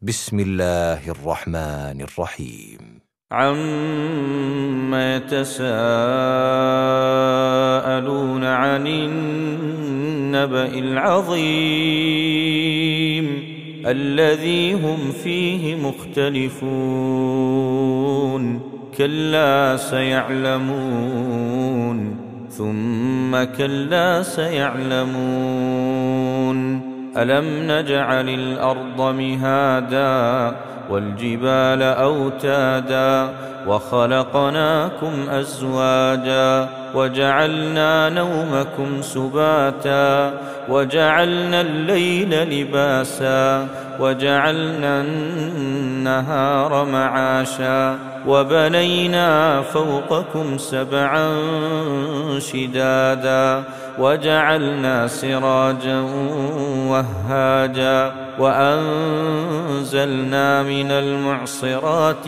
بسم الله الرحمن الرحيم. عَمَّ يَتَسَاءَلُونَ عَنِ النَّبَإِ الْعَظِيمِ الَّذِي هُمْ فِيهِ مُخْتَلِفُونَ كَلَّا سَيَعْلَمُونَ ثُمَّ كَلَّا سَيَعْلَمُونَ أَلَمْ نَجْعَلِ الْأَرْضَ مِهَادًا وَالْجِبَالَ أَوْتَادًا وَخَلَقْنَاكُمْ أَزْوَاجًا وَجَعَلْنَا نَوْمَكُمْ سُبَاتًا وَجَعَلْنَا اللَّيْلَ لِبَاسًا وَجَعَلْنَا النَّهَارَ مَعَاشًا وَبَنَيْنَا فَوْقَكُمْ سَبْعًا شِدَادًا وَجَعَلْنَا سِرَاجًا وَهَّاجًا وَأَنزَلْنَا مِنَ الْمُعْصِرَاتِ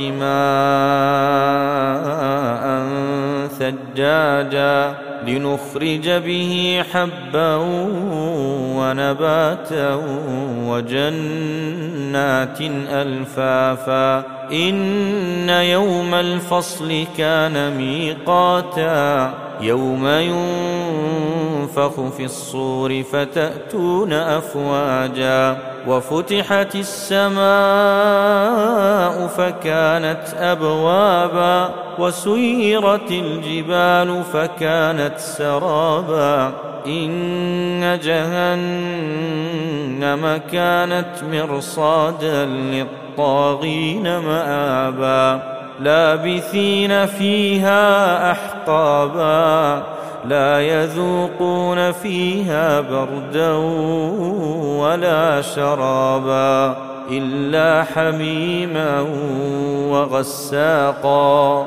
مَاءً ثَجَّاجًا لِنُخْرِجَ بِهِ حَبًّا وَنَبَاتًا وَجَنَّاتٍ أَلْفَافًا إِنَّ يَوْمَ الْفَصْلِ كَانَ مِيقَاتًا يَوْمَ يُنفَخُ فِي الصُّورِ فَتَأْتُونَ أَفْوَاجًا وَفُتِحَتِ السَّمَاءُ فَكَانَتْ أَبْوَابًا وَسُيِّرَتِ الْجِبَالُ فَكَانَتْ سَرَابًا إِنَّ جَهَنَّمَ كَانَتْ مِرْصَادًا لِلطَّاغِينَ مَآبًا لَابِثِينَ فِيهَا أَحْقَابًا لَا يَذُوقُونَ فِيهَا بَرْدًا وَلَا شَرَابًا إِلَّا حَمِيمًا وَغَسَّاقًا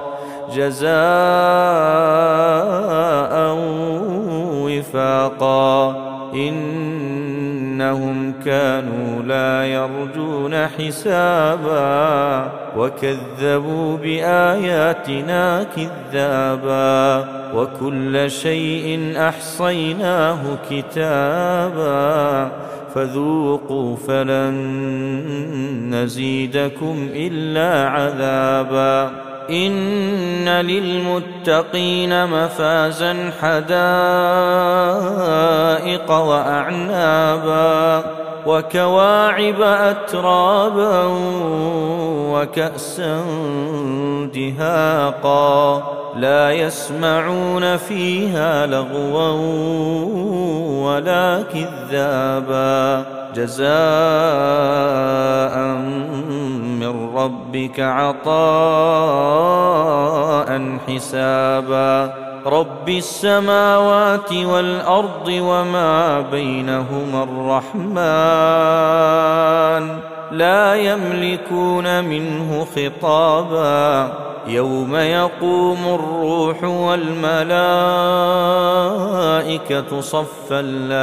جَزَاءً وِفَاقًا إِنَّهُمْ كَانُوا لَا يَرْجُونَ حِسَابًا وَكَذَّبُوا بِآيَاتِنَا كِذَّابًا وَكُلَّ شَيْءٍ أَحْصَيْنَاهُ كِتَابًا فَذُوقُوا فَلَن نَّزِيدَكُمْ إِلَّا عَذَابًا إِنَّ لِلْمُتَّقِينَ مَفَازًا حَدَائِقَ وَأَعْنَابًا وَكَوَاعِبَ أَتْرَابًا وَكَأْسًا دِهَاقًا لَا يَسْمَعُونَ فِيهَا لَغْوًا وَلَا كِذَّابًا جَزَاءً مِّن رَّبِّكَ عَطَاءً حِسَابًا رَبِّ السَّمَاوَاتِ وَالْأَرْضِ وَمَا بَيْنَهُمَا الرَّحْمَٰنُ لَا يَمْلِكُونَ مِنْهُ خِطَابًا يَوْمَ يَقُومُ الرُّوحُ وَالْمَلَائِكَةُ صَفًّا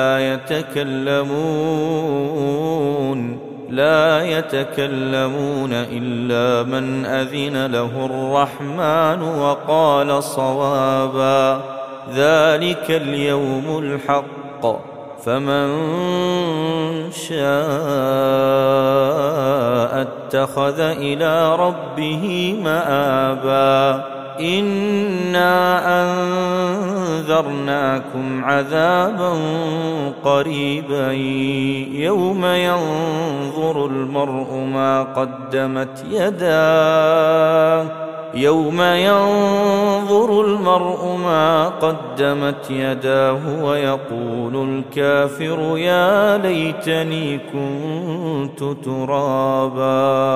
لا يتكلمون إلا من أذن له الرحمن وقال صوابا ذلك اليوم الحق فمن شاء اتخذ إلى ربه مآبا إنا أنذرناكم عذابا قريبا يوم ينظر المرء ما قدمت يداه ويقول الكافر يا ليتني كنت ترابا.